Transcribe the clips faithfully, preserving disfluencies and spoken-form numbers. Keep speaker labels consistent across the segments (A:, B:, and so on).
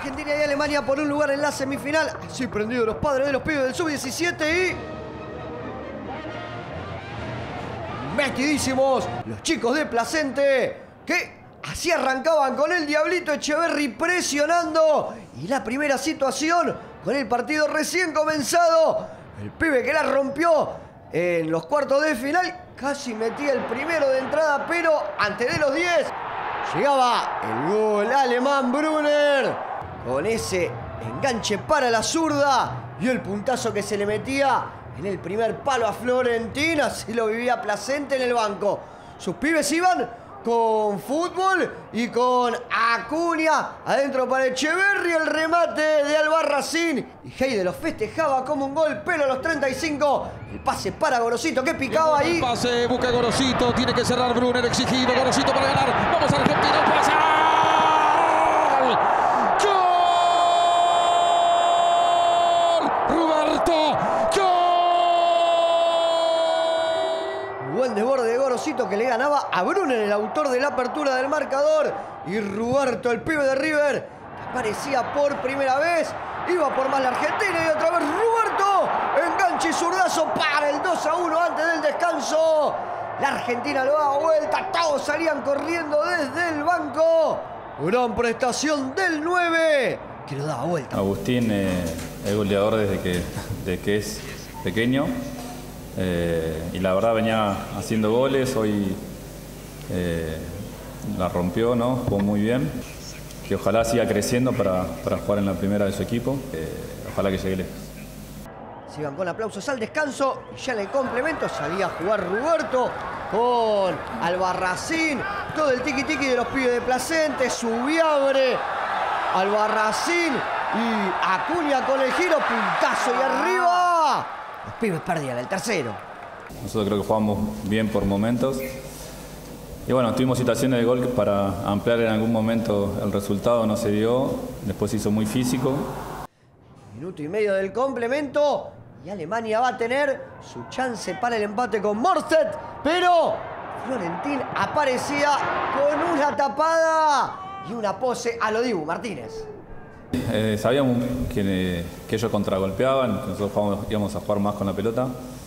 A: Argentina y Alemania por un lugar en la semifinal. Así prendidos los padres de los pibes del sub diecisiete y... metidísimos los chicos de Placente, que así arrancaban con el Diablito Echeverri presionando. Y la primera situación con el partido recién comenzado. El pibe que la rompió en los cuartos de final. Casi metía el primero de entrada, pero antes de los diez llegaba el gol alemán Brunner. Con ese enganche para la zurda y el puntazo que se le metía en el primer palo a Florentina. Así lo vivía Placente en el banco. Sus pibes iban con fútbol y con Acuña adentro para Echeverri, el remate de Albarracín. Y Heide lo festejaba como un gol, pero a los treinta y cinco el pase para Gorosito, que picaba ahí.
B: El pase, busca Gorosito, tiene que cerrar Brunner, exigido, Gorosito para ganar. Vamos a Argentina, pasa. ¡Gol! ¡Roberto!
A: Buen desborde de Gorosito que le ganaba a Brunner, el autor de la apertura del marcador. Y Roberto, el pibe de River, que aparecía por primera vez. Iba por más la Argentina y otra vez Roberto. Enganche y zurdazo para el dos a uno antes del descanso. La Argentina lo daba vuelta. Todos salían corriendo desde el banco. Gran prestación del nueve, que lo daba vuelta.
C: Agustín eh, es goleador desde que, desde que es pequeño. Eh, y la verdad venía haciendo goles, hoy eh, la rompió, ¿no? Jugó muy bien, que ojalá siga creciendo para, para jugar en la primera de su equipo, eh, ojalá que llegue lejos.
A: Se iban con aplausos al descanso y ya en el complemento salía a jugar Roberto con Albarracín, todo el tiqui tiqui de los pibes de Placente, Subiabre, Albarracín y Acuña con el giro, puntazo y arriba. Los pibes perdían el tercero.
C: Nosotros creo que jugamos bien por momentos. Y bueno, tuvimos situaciones de gol para ampliar en algún momento el resultado, no se dio. Después se hizo muy físico.
A: Minuto y medio del complemento y Alemania va a tener su chance para el empate con Morstedt. Pero Florentín aparecía con una tapada y una pose a lo Dibu Martínez.
C: Eh, sabíamos que, que ellos contragolpeaban, que nosotros jugábamos, íbamos a jugar más con la pelota.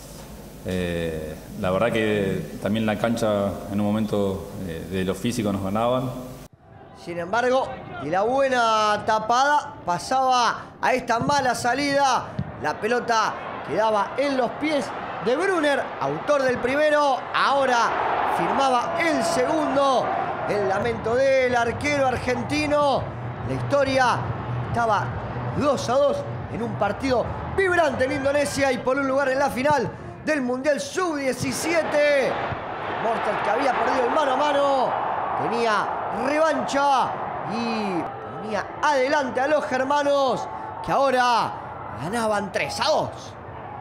C: Eh, la verdad que también la cancha en un momento eh, de lo físico nos ganaban.
A: Sin embargo, y la buena tapada pasaba a esta mala salida. La pelota quedaba en los pies de Brunner, autor del primero. Ahora firmaba el segundo. El lamento del arquero argentino. La historia estaba dos a dos en un partido vibrante en Indonesia y por un lugar en la final del Mundial sub diecisiete. Morstedt, que había perdido el mano a mano, tenía revancha y ponía adelante a los germanos, que ahora ganaban tres a dos.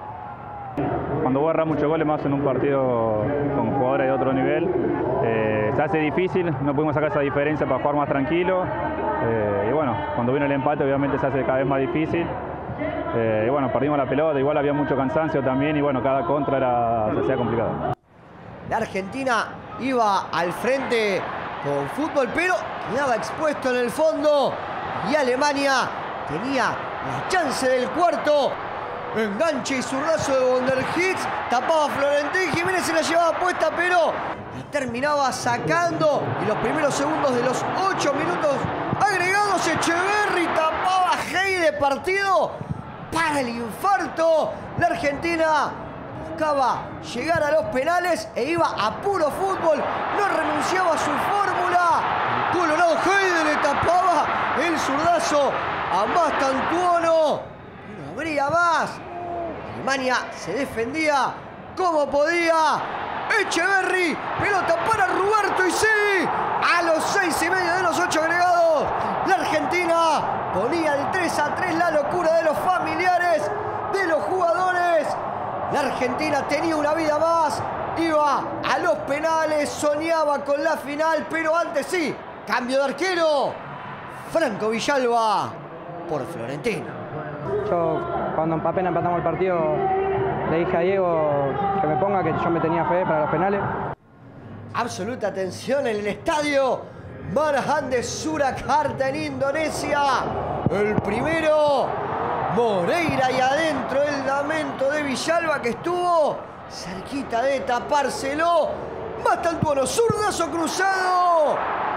D: Cuando vos agarrás muchos goles más en un partido con jugadores de otro nivel, eh, se hace difícil, no pudimos sacar esa diferencia para jugar más tranquilo. Eh, y bueno, cuando vino el empate obviamente se hace cada vez más difícil. Eh, y bueno, perdimos la pelota, igual había mucho cansancio también y bueno, cada contra era, se hacía complicado.
A: La Argentina iba al frente con fútbol, pero quedaba expuesto en el fondo. Y Alemania tenía la chance del cuarto. Enganche y zurdazo de Wonderhits. Tapaba Florentín. Jiménez se la llevaba puesta, pero la terminaba sacando. Y los primeros segundos de los ocho minutos agregados, Echeverri tapaba Heide, partido para el infarto. La Argentina buscaba llegar a los penales e iba a puro fútbol. No renunciaba a su fórmula. El colorado Heide le tapaba el zurdazo a Mastantuono. No habría más. Alemania se defendía como podía. Echeverri, pelota para Roberto y sí, a los seis y medio de los ocho agregados, la Argentina ponía el tres a tres, la locura de los familiares, de los jugadores. La Argentina tenía una vida más, iba a los penales, soñaba con la final, pero antes sí, cambio de arquero, Franco Villalba por Florentina.
E: Yo cuando apenas empatamos el partido le dije a Diego que me ponga, que yo me tenía fe para los penales.
A: Absoluta tensión en el estadio. Manahan de Surakarta en Indonesia. El primero, Moreira, y adentro el lamento de Villalba, que estuvo cerquita de tapárselo. Mastantuono, zurdazo cruzado.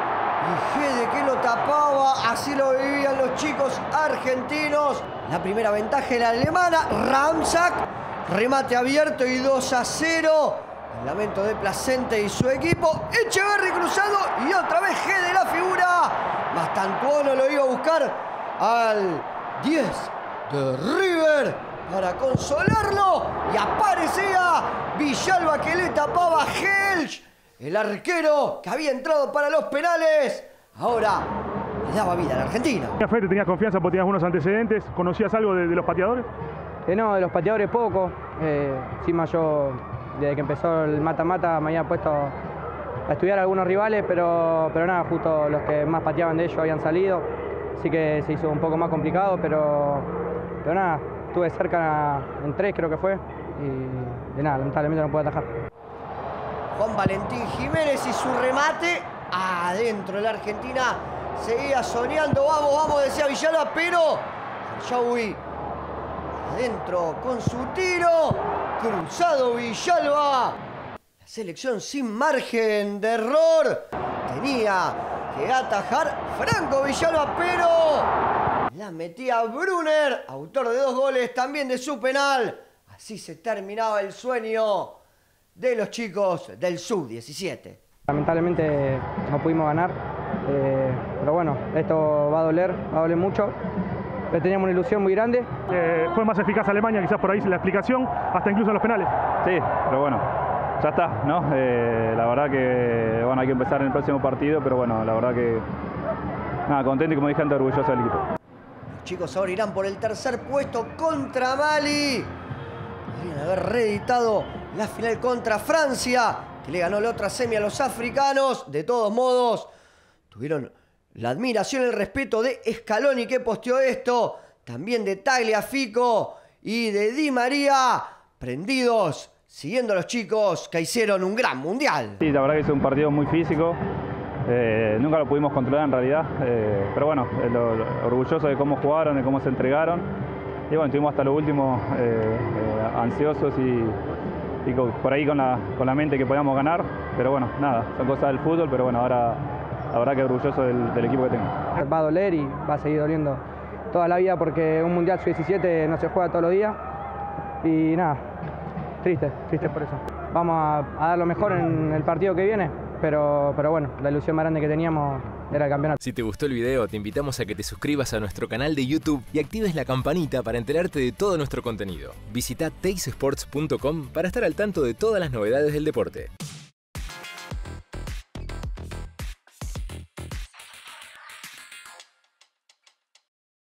A: Y Gede que lo tapaba, así lo vivían los chicos argentinos. La primera ventaja era alemana. Ramsak, remate abierto y dos a cero. El lamento de Placente y su equipo. Echeverri cruzado y otra vez Gede la figura. Mastantuono lo iba a buscar al diez de River para consolarlo. Y aparecía Villalba, que le tapaba a Helsch, el arquero que había entrado para los penales. Ahora le daba vida a la Argentina.
F: ¿Tenías fe, tenías confianza porque tenías buenos antecedentes? ¿Conocías algo de, de los pateadores?
E: Eh, no, de los pateadores poco. Eh, encima yo, desde que empezó el mata-mata, me había puesto a estudiar a algunos rivales, pero, pero nada, justo los que más pateaban de ellos habían salido. Así que se hizo un poco más complicado, pero, pero nada, estuve cerca en tres, creo que fue. Y, y nada, lamentablemente no pude atajar.
A: Juan Valentín Jiménez y su remate adentro. La Argentina seguía soñando. Vamos, vamos, decía Villalba, pero Yaui adentro con su tiro. Cruzado Villalba. La selección sin margen de error. Tenía que atajar Franco Villalba, pero la metía Brunner, autor de dos goles también de su penal. Así se terminaba el sueño de los chicos del sub diecisiete.
E: Lamentablemente no pudimos ganar, eh, pero bueno, esto va a doler, va a doler mucho. Pero teníamos una ilusión muy grande.
F: Eh, fue más eficaz Alemania, quizás por ahí la explicación, hasta incluso en los penales.
D: Sí, pero bueno, ya está, ¿no? Eh, la verdad que bueno, hay que empezar en el próximo partido, pero bueno, la verdad que nada, contento y como dije antes, orgulloso del equipo.
A: Los chicos ahora irán por el tercer puesto contra Mali. Podrían haber reeditado la final contra Francia, que le ganó la otra semi a los africanos. De todos modos, tuvieron la admiración y el respeto de Scaloni, que posteó esto. También de Tagliafico y de Di María, prendidos, siguiendo a los chicos que hicieron un gran mundial.
D: Sí, la verdad que es un partido muy físico. Eh, nunca lo pudimos controlar en realidad. Eh, pero bueno, lo, lo, orgulloso de cómo jugaron, de cómo se entregaron. Y bueno, estuvimos hasta lo último eh, eh, ansiosos y, y con, por ahí con la, con la mente que podíamos ganar. Pero bueno, nada, son cosas del fútbol, pero bueno, ahora la verdad que orgulloso del, del equipo que tengo.
E: Va a doler y va a seguir doliendo toda la vida porque un Mundial sub diecisiete no se juega todos los días. Y nada, triste, triste por eso. Vamos a, a dar lo mejor en el partido que viene, pero, pero bueno, la ilusión más grande que teníamos era el campeonato.
G: Si te gustó el video, te invitamos a que te suscribas a nuestro canal de YouTube y actives la campanita para enterarte de todo nuestro contenido. Visita teis sports punto com para estar al tanto de todas las novedades del deporte.